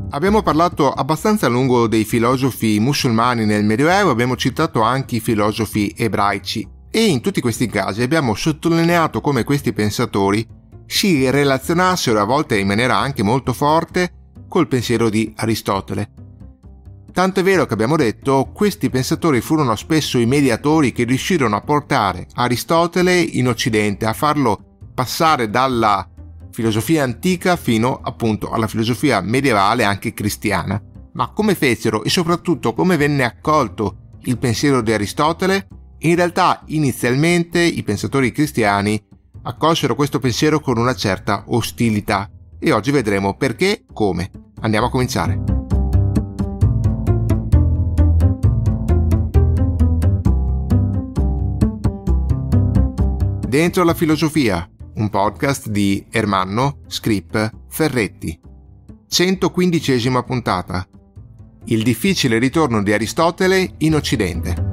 Abbiamo parlato abbastanza a lungo dei filosofi musulmani nel Medioevo, abbiamo citato anche i filosofi ebraici e in tutti questi casi abbiamo sottolineato come questi pensatori si relazionassero a volte in maniera anche molto forte col pensiero di Aristotele. Tanto è vero che abbiamo detto questi pensatori furono spesso i mediatori che riuscirono a portare Aristotele in Occidente, a farlo passare dalla filosofia antica fino appunto alla filosofia medievale anche cristiana. Ma come fecero e soprattutto come venne accolto il pensiero di Aristotele? In realtà inizialmente i pensatori cristiani accolsero questo pensiero con una certa ostilità e oggi vedremo perché e come. Andiamo a cominciare. Dentro la filosofia, un podcast di Ermanno Scrip Ferretti. 115ª puntata. Il difficile ritorno di Aristotele in Occidente.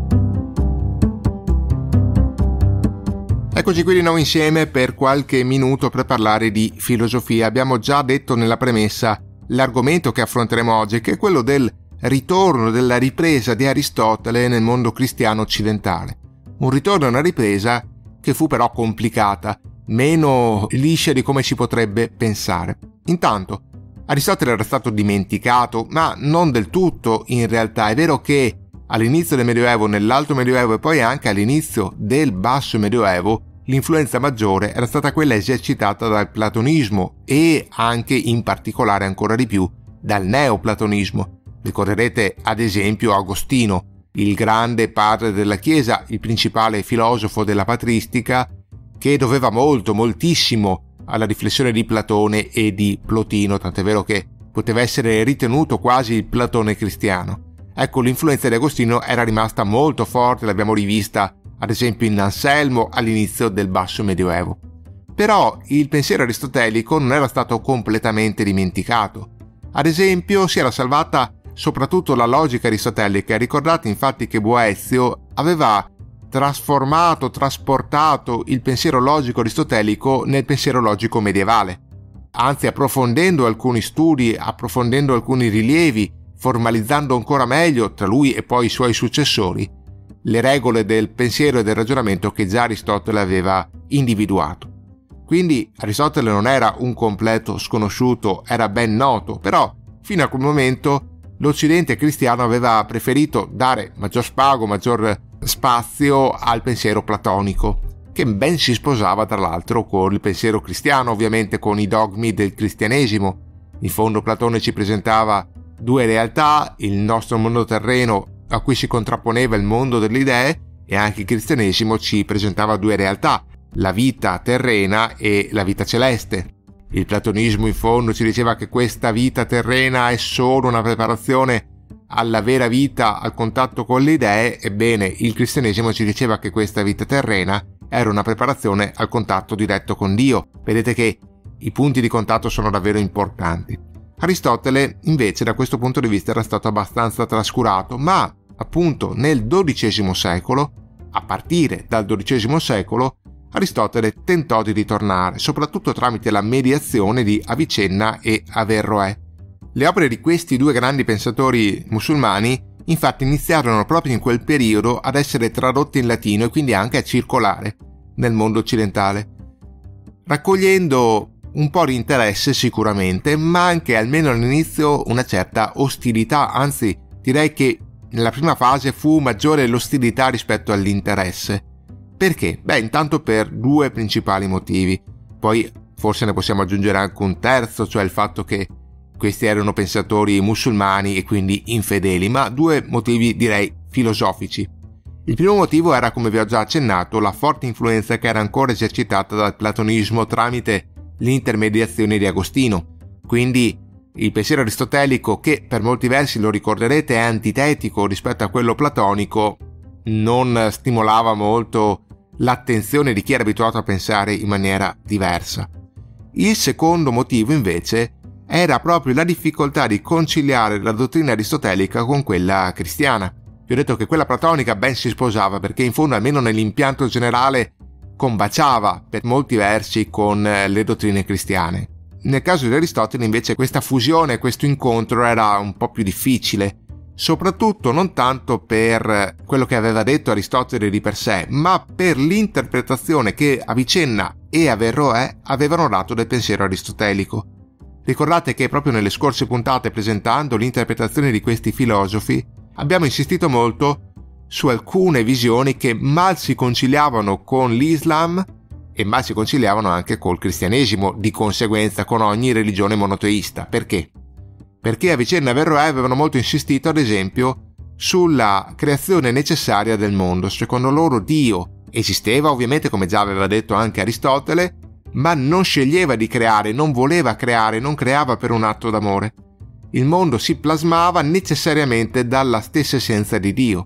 Eccoci qui di nuovo insieme per qualche minuto per parlare di filosofia. Abbiamo già detto nella premessa l'argomento che affronteremo oggi, che è quello del ritorno, della ripresa di Aristotele nel mondo cristiano occidentale. Un ritorno e una ripresa che fu però complicata, meno liscia di come si potrebbe pensare. Intanto, Aristotele era stato dimenticato, ma non del tutto in realtà. È vero che all'inizio del Medioevo, nell'Alto Medioevo e poi anche all'inizio del Basso Medioevo, l'influenza maggiore era stata quella esercitata dal platonismo e anche in particolare ancora di più dal neoplatonismo. Ricorderete ad esempio Agostino, il grande padre della Chiesa, il principale filosofo della patristica, che doveva moltissimo alla riflessione di Platone e di Plotino, tant'è vero che poteva essere ritenuto quasi il Platone cristiano. Ecco, l'influenza di Agostino era rimasta molto forte, l'abbiamo rivista ad esempio in Anselmo all'inizio del Basso Medioevo. Però il pensiero aristotelico non era stato completamente dimenticato. Ad esempio si era salvata soprattutto la logica aristotelica. Ricordate infatti che Boezio aveva trasportato il pensiero logico aristotelico nel pensiero logico medievale. Anzi, approfondendo alcuni studi, approfondendo alcuni rilievi, formalizzando ancora meglio tra lui e poi i suoi successori le regole del pensiero e del ragionamento che già Aristotele aveva individuato. Quindi Aristotele non era un completo sconosciuto, era ben noto, però fino a quel momento l'Occidente cristiano aveva preferito dare maggior spago, maggior spazio al pensiero platonico, che ben si sposava tra l'altro con il pensiero cristiano, ovviamente con i dogmi del cristianesimo. In fondo Platone ci presentava due realtà, il nostro mondo terreno a cui si contrapponeva il mondo delle idee, e anche il cristianesimo ci presentava due realtà, la vita terrena e la vita celeste. Il platonismo in fondo ci diceva che questa vita terrena è solo una preparazione alla vera vita, al contatto con le idee. Ebbene, il cristianesimo ci diceva che questa vita terrena era una preparazione al contatto diretto con Dio. Vedete che i punti di contatto sono davvero importanti. Aristotele invece da questo punto di vista era stato abbastanza trascurato, ma appunto nel XII secolo, a partire dal XII secolo, Aristotele tentò di ritornare, soprattutto tramite la mediazione di Avicenna e Averroè. Le opere di questi due grandi pensatori musulmani infatti iniziarono proprio in quel periodo ad essere tradotte in latino e quindi anche a circolare nel mondo occidentale, raccogliendo un po' di interesse sicuramente, ma anche almeno all'inizio una certa ostilità, anzi direi che nella prima fase fu maggiore l'ostilità rispetto all'interesse. Perché? Beh, intanto per due principali motivi. Poi forse ne possiamo aggiungere anche un terzo, cioè il fatto che questi erano pensatori musulmani e quindi infedeli, ma due motivi direi filosofici. Il primo motivo era, come vi ho già accennato, la forte influenza che era ancora esercitata dal platonismo tramite l'intermediazione di Agostino. Quindi il pensiero aristotelico, che per molti versi, lo ricorderete, è antitetico rispetto a quello platonico, non stimolava molto l'attenzione di chi era abituato a pensare in maniera diversa. Il secondo motivo invece era proprio la difficoltà di conciliare la dottrina aristotelica con quella cristiana. Vi ho detto che quella platonica ben si sposava, perché in fondo, almeno nell'impianto generale, combaciava per molti versi con le dottrine cristiane. Nel caso di Aristotele invece questa fusione, questo incontro era un po' più difficile, soprattutto non tanto per quello che aveva detto Aristotele di per sé, ma per l'interpretazione che Avicenna e Averroè avevano dato del pensiero aristotelico. Ricordate che proprio nelle scorse puntate, presentando l'interpretazione di questi filosofi, abbiamo insistito molto su alcune visioni che mal si conciliavano con l'Islam e mal si conciliavano anche col cristianesimo, di conseguenza con ogni religione monoteista. Perché? Perché Avicenna e Averroè avevano molto insistito, ad esempio, sulla creazione necessaria del mondo. Secondo loro Dio esisteva, ovviamente, come già aveva detto anche Aristotele, ma non sceglieva di creare, non voleva creare, non creava per un atto d'amore. Il mondo si plasmava necessariamente dalla stessa essenza di Dio.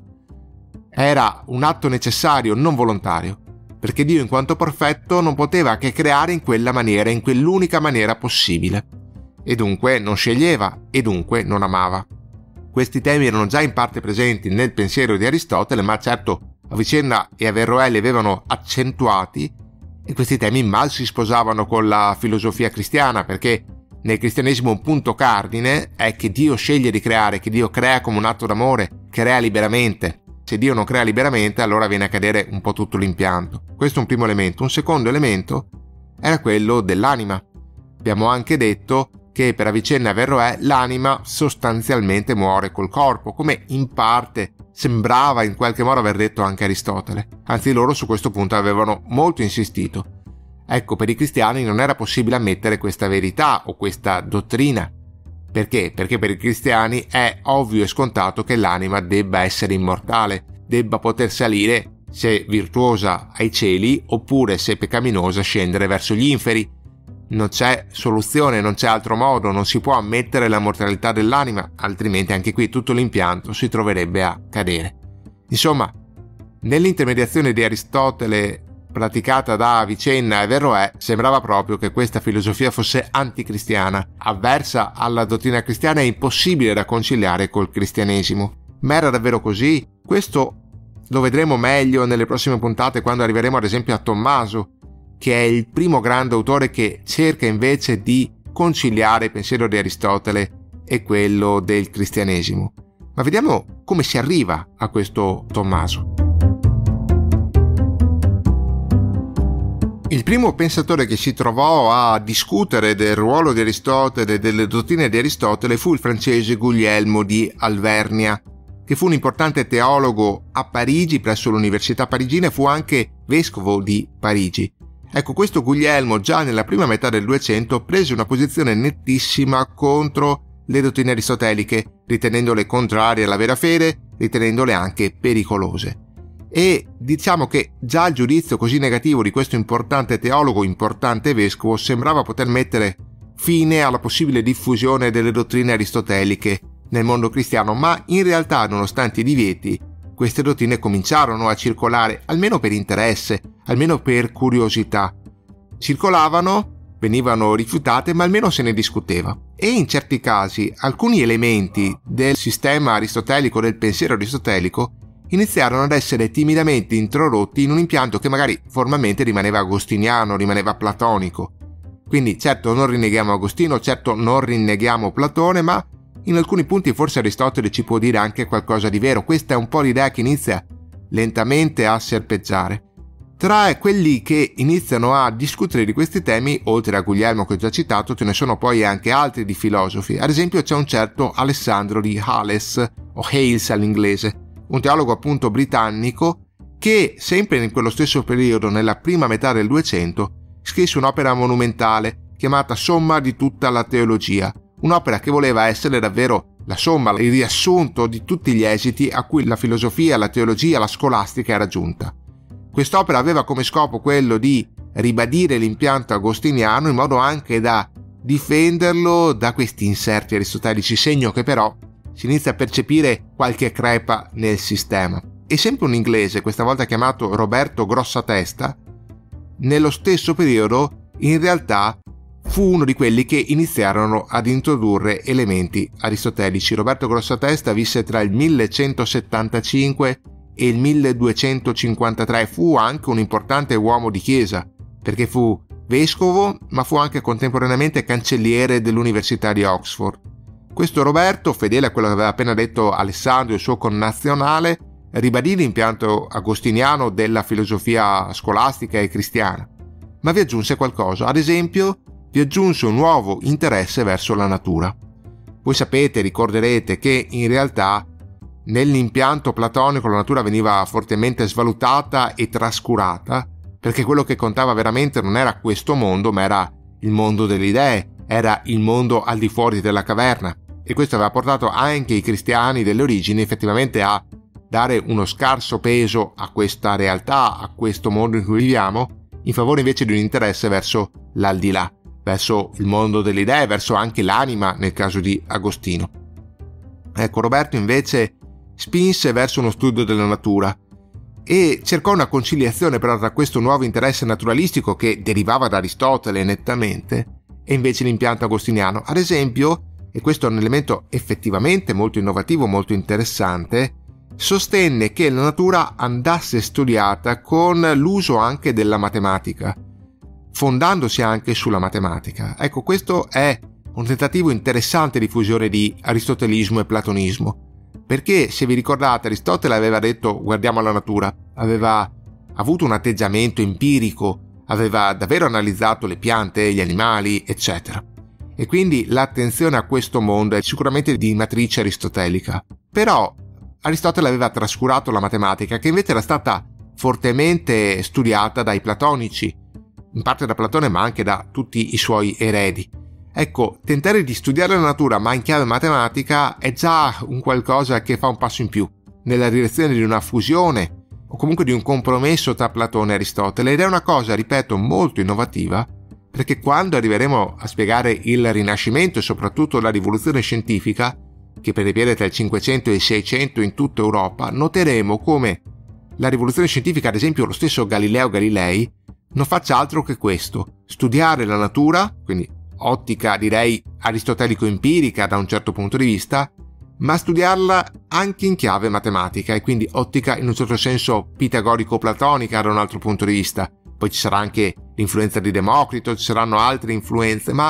Era un atto necessario, non volontario, perché Dio in quanto perfetto non poteva che creare in quella maniera, in quell'unica maniera possibile. E dunque non sceglieva, e dunque non amava. Questi temi erano già in parte presenti nel pensiero di Aristotele, ma certo Avicenna e Averroè li avevano accentuati, e questi temi mal si sposavano con la filosofia cristiana, perché nel cristianesimo un punto cardine è che Dio sceglie di creare, che Dio crea come un atto d'amore, crea liberamente. Se Dio non crea liberamente, allora viene a cadere un po' tutto l'impianto. Questo è un primo elemento. Un secondo elemento era quello dell'anima. Abbiamo anche detto che per Avicenna e Averroè l'anima sostanzialmente muore col corpo, come in parte sembrava in qualche modo aver detto anche Aristotele. Anzi, loro su questo punto avevano molto insistito. Ecco, per i cristiani non era possibile ammettere questa verità o questa dottrina. Perché? Perché per i cristiani è ovvio e scontato che l'anima debba essere immortale, debba poter salire, se virtuosa, ai cieli, oppure se peccaminosa scendere verso gli inferi. Non c'è soluzione, non c'è altro modo, non si può ammettere la mortalità dell'anima, altrimenti anche qui tutto l'impianto si troverebbe a cadere. Insomma, nell'intermediazione di Aristotele praticata da Avicenna e Averroè, sembrava proprio che questa filosofia fosse anticristiana, avversa alla dottrina cristiana e impossibile da conciliare col cristianesimo. Ma era davvero così? Questo lo vedremo meglio nelle prossime puntate, quando arriveremo ad esempio a Tommaso, che è il primo grande autore che cerca invece di conciliare il pensiero di Aristotele e quello del cristianesimo. Ma vediamo come si arriva a questo Tommaso. Il primo pensatore che si trovò a discutere del ruolo di Aristotele e delle dottrine di Aristotele fu il francese Guglielmo di Alvernia, che fu un importante teologo a Parigi presso l'Università Parigina e fu anche vescovo di Parigi. Ecco, questo Guglielmo già nella prima metà del 200 prese una posizione nettissima contro le dottrine aristoteliche, ritenendole contrarie alla vera fede, ritenendole anche pericolose. E diciamo che già il giudizio così negativo di questo importante teologo, importante vescovo, sembrava poter mettere fine alla possibile diffusione delle dottrine aristoteliche nel mondo cristiano, ma in realtà, nonostante i divieti, queste dottrine cominciarono a circolare, almeno per interesse, almeno per curiosità. Circolavano, venivano rifiutate, ma almeno se ne discuteva. E in certi casi alcuni elementi del sistema aristotelico, del pensiero aristotelico, iniziarono ad essere timidamente introdotti in un impianto che magari formalmente rimaneva agostiniano, rimaneva platonico. Quindi certo non rinneghiamo Agostino, certo non rinneghiamo Platone, ma in alcuni punti forse Aristotele ci può dire anche qualcosa di vero. Questa è un po' l'idea che inizia lentamente a serpeggiare. Tra quelli che iniziano a discutere di questi temi, oltre a Guglielmo che ho già citato, ce ne sono poi anche altri di filosofi. Ad esempio c'è un certo Alessandro di Hales, o Hales all'inglese, un teologo appunto britannico che, sempre in quello stesso periodo, nella prima metà del 200, scrisse un'opera monumentale chiamata Somma di tutta la teologia, un'opera che voleva essere davvero la somma, il riassunto di tutti gli esiti a cui la filosofia, la teologia, la scolastica era giunta. Quest'opera aveva come scopo quello di ribadire l'impianto agostiniano in modo anche da difenderlo da questi inserti aristotelici, segno che però si inizia a percepire qualche crepa nel sistema. E sempre un inglese, questa volta chiamato Roberto Grossatesta, nello stesso periodo in realtà fu uno di quelli che iniziarono ad introdurre elementi aristotelici. Roberto Grossatesta visse tra il 1175 e il 1253, fu anche un importante uomo di chiesa, perché fu vescovo, ma fu anche contemporaneamente cancelliere dell'Università di Oxford. Questo Roberto, fedele a quello che aveva appena detto Alessandro, il suo connazionale, ribadì l'impianto agostiniano della filosofia scolastica e cristiana, ma vi aggiunse qualcosa. Ad esempio, vi aggiunse un nuovo interesse verso la natura. Voi sapete, ricorderete che in realtà nell'impianto platonico la natura veniva fortemente svalutata e trascurata, perché quello che contava veramente non era questo mondo, ma era il mondo delle idee, era il mondo al di fuori della caverna. E questo aveva portato anche i cristiani delle origini effettivamente a dare uno scarso peso a questa realtà, a questo mondo in cui viviamo, in favore invece di un interesse verso l'aldilà, verso il mondo delle idee, verso anche l'anima nel caso di Agostino. Ecco, Roberto invece spinse verso uno studio della natura e cercò una conciliazione però tra questo nuovo interesse naturalistico che derivava da Aristotele nettamente e invece l'impianto agostiniano. Ad esempio, e questo è un elemento effettivamente molto innovativo, molto interessante, sostenne che la natura andasse studiata con l'uso anche della matematica, fondandosi anche sulla matematica. Ecco, questo è un tentativo interessante di fusione di aristotelismo e platonismo, perché se vi ricordate Aristotele aveva detto guardiamo la natura, aveva avuto un atteggiamento empirico, aveva davvero analizzato le piante, gli animali, eccetera. E quindi l'attenzione a questo mondo è sicuramente di matrice aristotelica. Però Aristotele aveva trascurato la matematica, che invece era stata fortemente studiata dai platonici, in parte da Platone ma anche da tutti i suoi eredi. Ecco, tentare di studiare la natura ma in chiave matematica è già un qualcosa che fa un passo in più nella direzione di una fusione o comunque di un compromesso tra Platone e Aristotele, ed è una cosa, ripeto, molto innovativa, perché quando arriveremo a spiegare il Rinascimento e soprattutto la rivoluzione scientifica, che prevede tra il 500 e il 600 in tutta Europa, noteremo come la rivoluzione scientifica, ad esempio lo stesso Galileo Galilei, non faccia altro che questo: studiare la natura, quindi ottica direi aristotelico-empirica da un certo punto di vista, ma studiarla anche in chiave matematica e quindi ottica in un certo senso pitagorico-platonica da un altro punto di vista. Poi ci sarà anche l'influenza di Democrito, ci saranno altre influenze, ma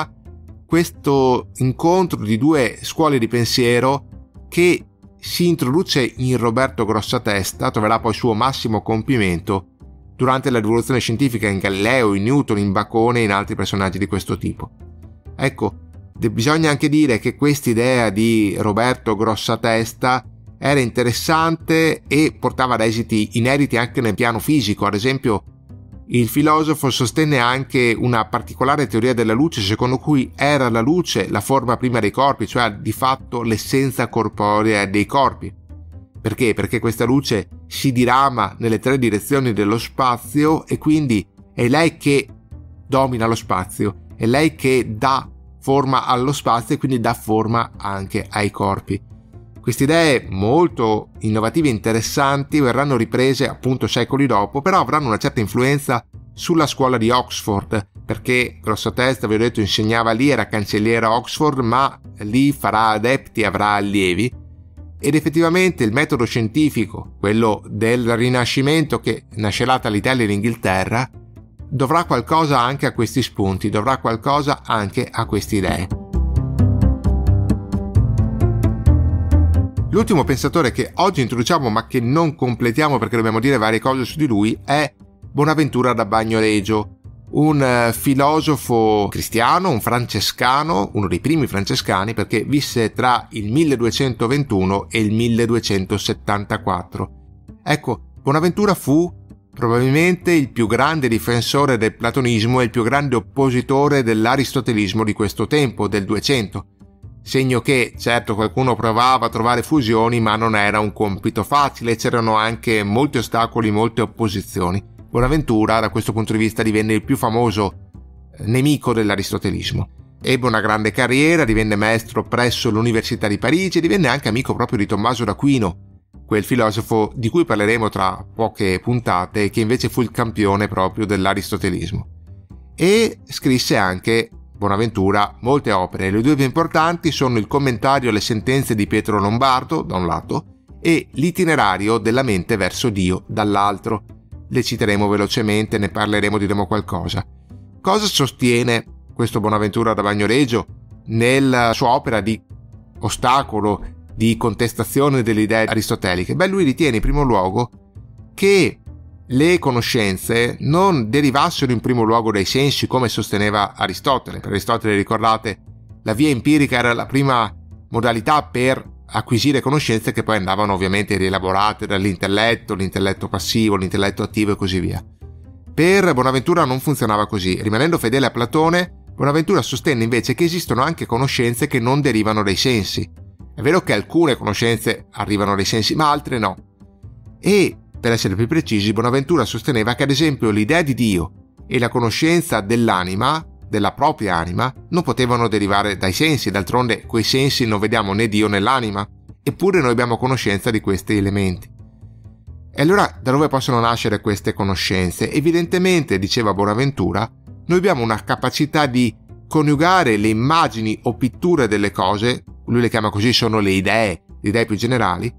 questo incontro di due scuole di pensiero che si introduce in Roberto Grossatesta troverà poi il suo massimo compimento durante la rivoluzione scientifica in Galileo, in Newton, in Bacone e in altri personaggi di questo tipo. Ecco, bisogna anche dire che quest'idea di Roberto Grossatesta era interessante e portava ad esiti inediti anche nel piano fisico. Ad esempio, il filosofo sostenne anche una particolare teoria della luce secondo cui era la luce la forma prima dei corpi, cioè di fatto l'essenza corporea dei corpi. Perché? Perché questa luce si dirama nelle tre direzioni dello spazio e quindi è lei che domina lo spazio, è lei che dà forma allo spazio e quindi dà forma anche ai corpi. Queste idee molto innovative e interessanti verranno riprese appunto secoli dopo, però avranno una certa influenza sulla scuola di Oxford, perché Grossatesta, vi ho detto, insegnava lì, era cancelliere a Oxford, ma lì farà adepti, avrà allievi, ed effettivamente il metodo scientifico, quello del Rinascimento che nascerà dall'Italia e l'Inghilterra, dovrà qualcosa anche a questi spunti, dovrà qualcosa anche a queste idee. L'ultimo pensatore che oggi introduciamo ma che non completiamo perché dobbiamo dire varie cose su di lui è Bonaventura da Bagnoregio, un filosofo cristiano, un francescano, uno dei primi francescani perché visse tra il 1221 e il 1274. Ecco, Bonaventura fu probabilmente il più grande difensore del platonismo e il più grande oppositore dell'aristotelismo di questo tempo, del 200. Segno che, certo, qualcuno provava a trovare fusioni, ma non era un compito facile, c'erano anche molti ostacoli, molte opposizioni. Bonaventura, da questo punto di vista, divenne il più famoso nemico dell'aristotelismo. Ebbe una grande carriera, divenne maestro presso l'Università di Parigi e divenne anche amico proprio di Tommaso d'Aquino, quel filosofo di cui parleremo tra poche puntate e che invece fu il campione proprio dell'aristotelismo. E scrisse anche Bonaventura molte opere. Le due più importanti sono il commentario alle sentenze di Pietro Lombardo da un lato e l'itinerario della mente verso Dio dall'altro. Le citeremo velocemente, ne parleremo, diremo qualcosa. Cosa sostiene questo Bonaventura da Bagnoregio nella sua opera di ostacolo, di contestazione delle idee aristoteliche? Lui ritiene in primo luogo che le conoscenze non derivassero in primo luogo dai sensi, come sosteneva Aristotele. Per Aristotele, ricordate, la via empirica era la prima modalità per acquisire conoscenze che poi andavano ovviamente rielaborate dall'intelletto, l'intelletto passivo, l'intelletto attivo e così via. Per Bonaventura non funzionava così. Rimanendo fedele a Platone, Bonaventura sostenne invece che esistono anche conoscenze che non derivano dai sensi. È vero che alcune conoscenze arrivano dai sensi, ma altre no. E, per essere più precisi, Bonaventura sosteneva che ad esempio l'idea di Dio e la conoscenza dell'anima, della propria anima, non potevano derivare dai sensi. D'altronde quei sensi non vediamo né Dio né l'anima, eppure noi abbiamo conoscenza di questi elementi. E allora da dove possono nascere queste conoscenze? Evidentemente, diceva Bonaventura, noi abbiamo una capacità di coniugare le immagini o pitture delle cose, lui le chiama così, sono le idee più generali,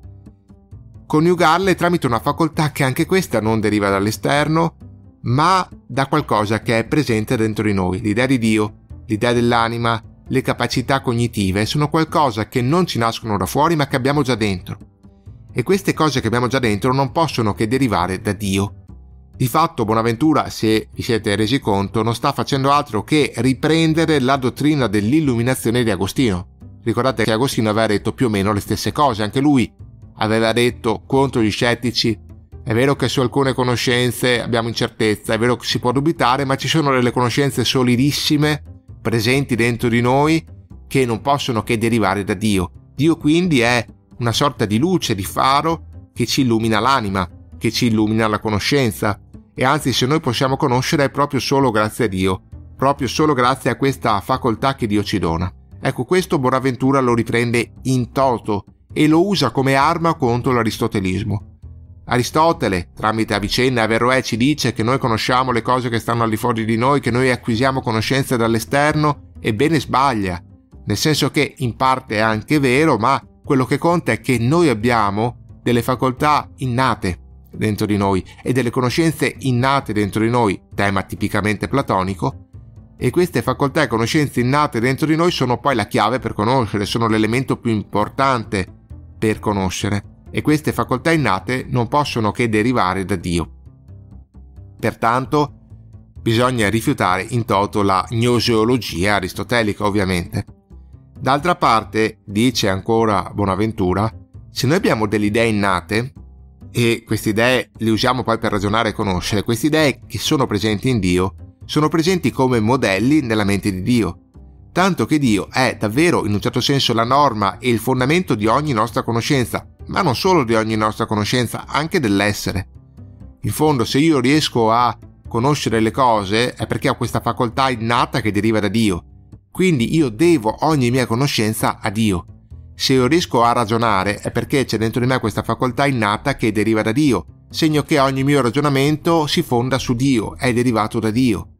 coniugarle tramite una facoltà che anche questa non deriva dall'esterno, ma da qualcosa che è presente dentro di noi. L'idea di Dio, l'idea dell'anima, le capacità cognitive sono qualcosa che non ci nascono da fuori ma che abbiamo già dentro. E queste cose che abbiamo già dentro non possono che derivare da Dio. Di fatto Bonaventura, se vi siete resi conto, non sta facendo altro che riprendere la dottrina dell'illuminazione di Agostino. Ricordate che Agostino aveva detto più o meno le stesse cose, anche lui aveva detto contro gli scettici: è vero che su alcune conoscenze abbiamo incertezza, è vero che si può dubitare, ma ci sono delle conoscenze solidissime presenti dentro di noi che non possono che derivare da Dio. Dio quindi è una sorta di luce, di faro che ci illumina l'anima, che ci illumina la conoscenza, e anzi, se noi possiamo conoscere è proprio solo grazie a Dio, proprio solo grazie a questa facoltà che Dio ci dona. Ecco, questo Bonaventura lo riprende in toto e lo usa come arma contro l'aristotelismo. Aristotele, tramite Avicenna e Averroè, ci dice che noi conosciamo le cose che stanno al di fuori di noi, che noi acquisiamo conoscenze dall'esterno. Ebbene, sbaglia, nel senso che in parte è anche vero, ma quello che conta è che noi abbiamo delle facoltà innate dentro di noi e delle conoscenze innate dentro di noi, tema tipicamente platonico, e queste facoltà e conoscenze innate dentro di noi sono poi la chiave per conoscere, sono l'elemento più importante per conoscere, e queste facoltà innate non possono che derivare da Dio. Pertanto bisogna rifiutare in toto la gnoseologia aristotelica, ovviamente. D'altra parte, dice ancora Bonaventura, se noi abbiamo delle idee innate, e queste idee le usiamo poi per ragionare e conoscere, queste idee che sono presenti in Dio sono presenti come modelli nella mente di Dio, tanto che Dio è davvero in un certo senso la norma e il fondamento di ogni nostra conoscenza, ma non solo di ogni nostra conoscenza, anche dell'essere. In fondo, se io riesco a conoscere le cose è perché ho questa facoltà innata che deriva da Dio, quindi io devo ogni mia conoscenza a Dio. Se io riesco a ragionare è perché c'è dentro di me questa facoltà innata che deriva da Dio, segno che ogni mio ragionamento si fonda su Dio, è derivato da Dio.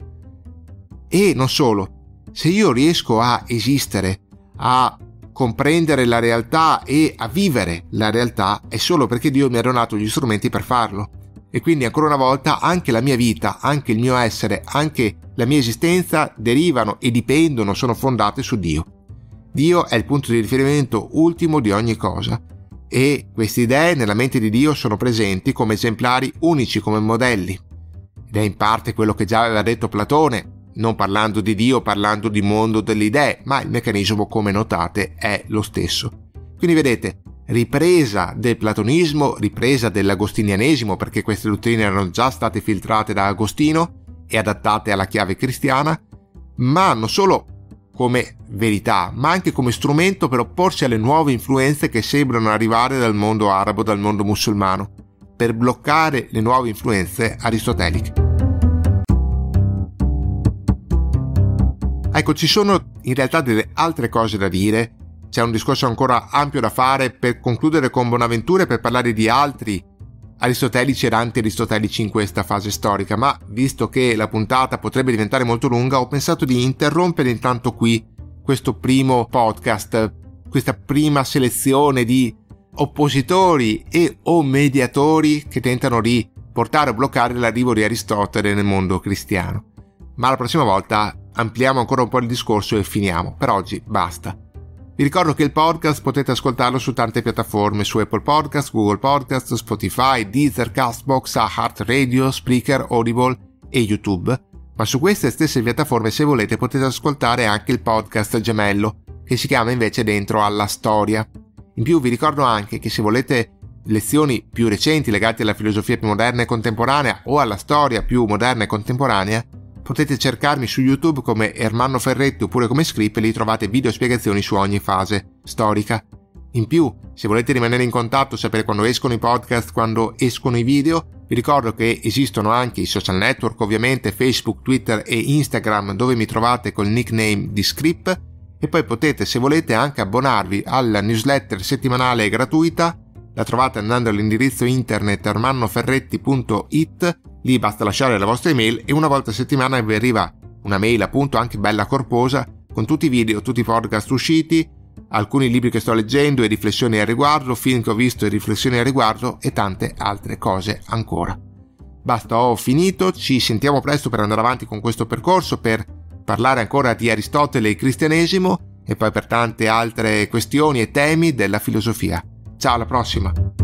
E non solo, se io riesco a esistere, a comprendere la realtà e a vivere la realtà, è solo perché Dio mi ha donato gli strumenti per farlo. E quindi ancora una volta anche la mia vita, anche il mio essere, anche la mia esistenza derivano e dipendono, sono fondate su Dio. Dio è il punto di riferimento ultimo di ogni cosa, e queste idee nella mente di Dio sono presenti come esemplari unici, come modelli. Ed è in parte quello che già aveva detto Platone, non parlando di Dio, parlando di mondo delle idee, ma il meccanismo, come notate, è lo stesso. Quindi vedete, ripresa del platonismo, ripresa dell'agostinianesimo, perché queste dottrine erano già state filtrate da Agostino e adattate alla chiave cristiana, ma non solo come verità, ma anche come strumento per opporsi alle nuove influenze che sembrano arrivare dal mondo arabo, dal mondo musulmano, per bloccare le nuove influenze aristoteliche. Ecco, ci sono in realtà delle altre cose da dire, c'è un discorso ancora ampio da fare per concludere con Bonaventura e per parlare di altri aristotelici ed anti-aristotelici in questa fase storica, ma visto che la puntata potrebbe diventare molto lunga, ho pensato di interrompere intanto qui questo primo podcast, questa prima selezione di oppositori e o mediatori che tentano di portare o bloccare l'arrivo di Aristotele nel mondo cristiano. ma la prossima volta ampliamo ancora un po' il discorso e finiamo. Per oggi basta. Vi ricordo che il podcast potete ascoltarlo su tante piattaforme, su Apple Podcast, Google Podcast, Spotify, Deezer, Castbox, iHeartRadio, Spreaker, Audible e YouTube. Ma su queste stesse piattaforme, se volete, potete ascoltare anche il podcast gemello, che si chiama invece Dentro alla Storia. In più vi ricordo anche che se volete lezioni più recenti legate alla filosofia più moderna e contemporanea o alla storia più moderna e contemporanea, potete cercarmi su YouTube come Ermanno Ferretti oppure come Script e lì trovate video spiegazioni su ogni fase storica. In più, se volete rimanere in contatto, sapere quando escono i podcast, quando escono i video, vi ricordo che esistono anche i social network, ovviamente Facebook, Twitter e Instagram, dove mi trovate col nickname di Script, e poi potete, se volete, anche abbonarvi alla newsletter settimanale e gratuita. La trovate andando all'indirizzo internet ermannoferretti.it. Lì basta lasciare la vostra email e una volta a settimana vi arriva una mail, appunto, anche bella corposa, con tutti i video, tutti i podcast usciti, alcuni libri che sto leggendo e riflessioni al riguardo, film che ho visto e riflessioni al riguardo e tante altre cose ancora. Basta, ho finito, ci sentiamo presto per andare avanti con questo percorso, per parlare ancora di Aristotele e cristianesimo e poi per tante altre questioni e temi della filosofia. Ciao, alla prossima!